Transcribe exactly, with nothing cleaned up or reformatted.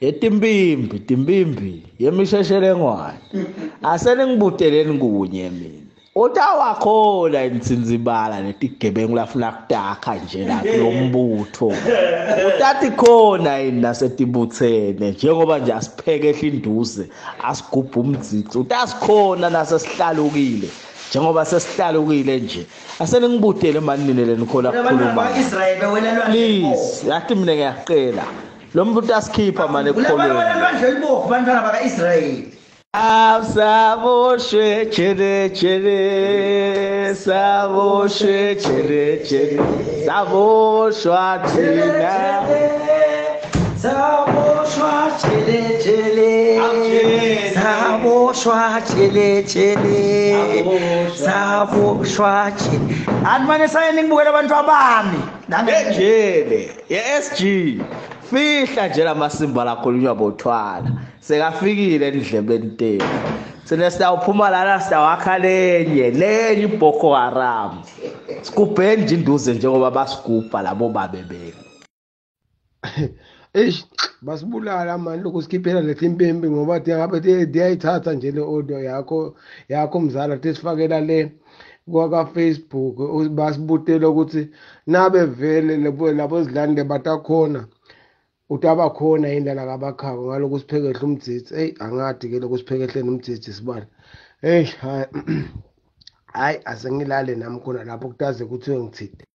Etimbimbi, timbimbi, yemisheshelengwane. Asene ngibuteleni kunye mina. Utawakhona insinzibala netigebengu lafuna kutakha nje la kulombutho. Utathi khona yini nasetibuthene njengoba nje asiphekehla induze, asigubha umdzitsi. Utasikhona nasesihlalukile. Njengoba sesihlalukile nje. Asene ngibutele maninele nikhona kukhuluma. Please, yathi mina ngiyaqela. Lo muntu utasikhipha manje ekholweni. Sabo she chere chere, sabo she chere chere, sabo Eswatini, sabo Eswatini chere, sabo Eswatini chere, sabo Eswatini. Anmane sayini ngibukela abantu abami. Njene, ye-S G. Fihla nje lamasimba lakhulunywa bothwala. Sekafikile endlebeni tenu. Sine siyawuphuma lana siyawakha lenye, lenye iBoko Haram. Sikubheni nje induze njengoba basigubha labo babebeke. Eish, basibulala manje lokusikhiphela letimpembe ngoba thi ngabe diyayithatha nje le audio yakho yakho mzala tesifakela le kwa Facebook basibutela ukuthi nabe vele labo labo zidlande batakhona utaba khona indlela kabakhako ngaloko siphekehla umdzitsi. Hey angadi ke lokho siphekehleni umdzitsi sibala. Hey hayi asengilale nami khona lapho kutaze kuthiwe ngithide.